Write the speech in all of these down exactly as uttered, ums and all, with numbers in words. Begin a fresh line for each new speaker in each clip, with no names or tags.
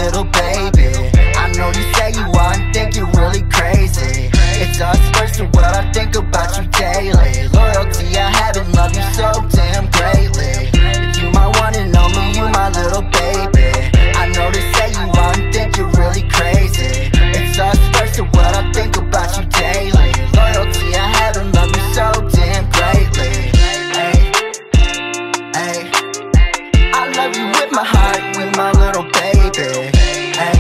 little baby. I know you say you want and think you're really crazy. It's us first and what I think about you daily. Loyalty I have and love you so damn greatly. You my one and only, you my little baby. I know they say you want and think you're really crazy. It's us first and what I think about you daily. Loyalty I have and love you so damn greatly. Ay, ay, I love you with my heart, with my little baby. Ay,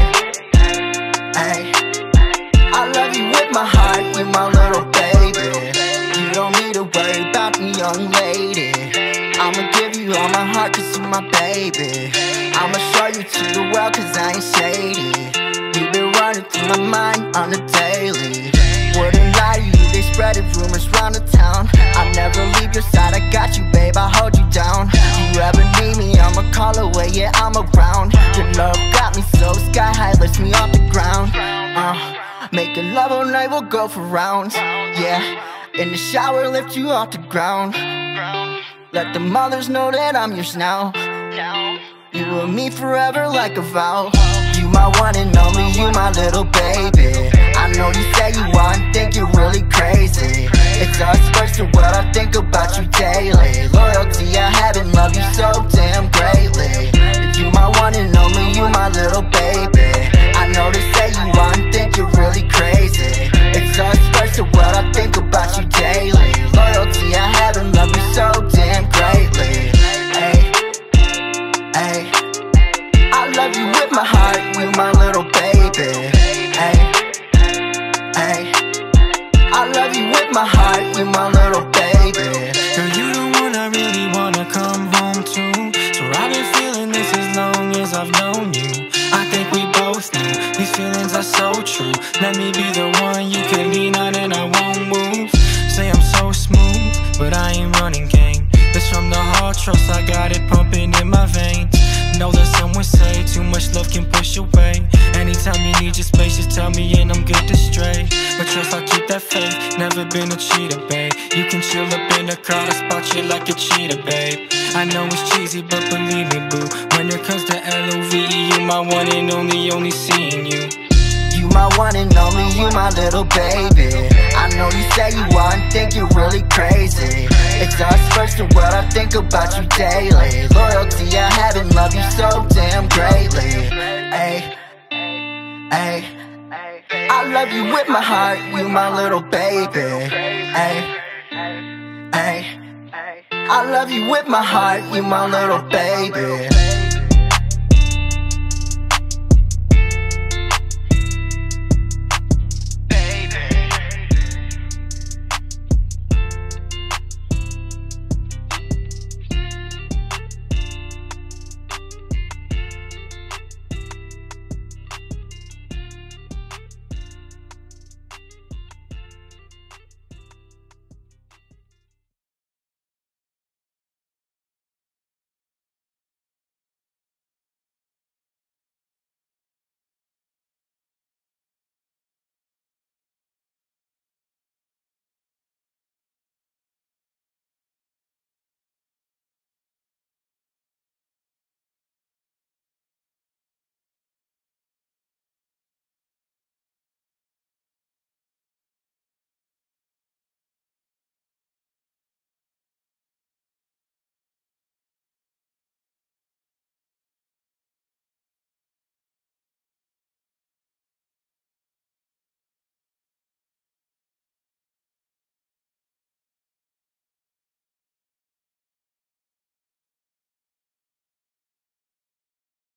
ay, I love you with my heart, with my little baby. You don't need to worry about me, young lady. I'ma give you all my heart cause you're my baby. I'ma show you to the world cause I ain't shady. You've been running through my mind on a daily. Wouldn't lie to you, they spreading rumors round the town. I never leave your side, I got you babe, I hold you down. You ever need me, I'ma call away, yeah I'm around. Your love got me so sky high, lifts me off the ground. uh, Making love all night, we'll go for rounds. Yeah, in the shower, lift you off the ground. Let the mothers know that I'm yours now. You and me forever like a vow. You my one and only, you my little baby. I know you say you want and think you're really crazy. It's us first and what I think about you daily. Loyalty I have and love you so damn greatly. You my one and only, you my little baby. I know they say you want and think you're really crazy. It's us first and what I think about you daily. Loyalty I have and love you so damn greatly. Ay, ay, I love you with my heart, with my little baby. Ay, ay, I love you with my heart, with my little baby.
Girl, you the one I really wanna come home to. So I've been feeling this as long as I've known you. I think we both knew these feelings are so true. Let me be the one you can lean on and I won't move. Say I'm so smooth, but I ain't running game. This from the heart, trust I got it pumping in my veins. Know that some would say too much love can push away. Anytime you need your space, just tell me and I'm good to stray. But trust I'll keep that faith, never been a cheater, babe. You can chill up in the crowd, I spot you like a cheetah, babe. I know it's cheesy, but believe me, boo. When it comes to L O V E, you my one and only, only seeing you.
You my one and only, you my little baby. I know you say you want and think you're really crazy. It's us first and what I think about you daily. Loyalty I have and love you so damn greatly. Ay, ay, I love you with my heart, you my little baby. Ay, ay, I love you with my heart, you my little baby.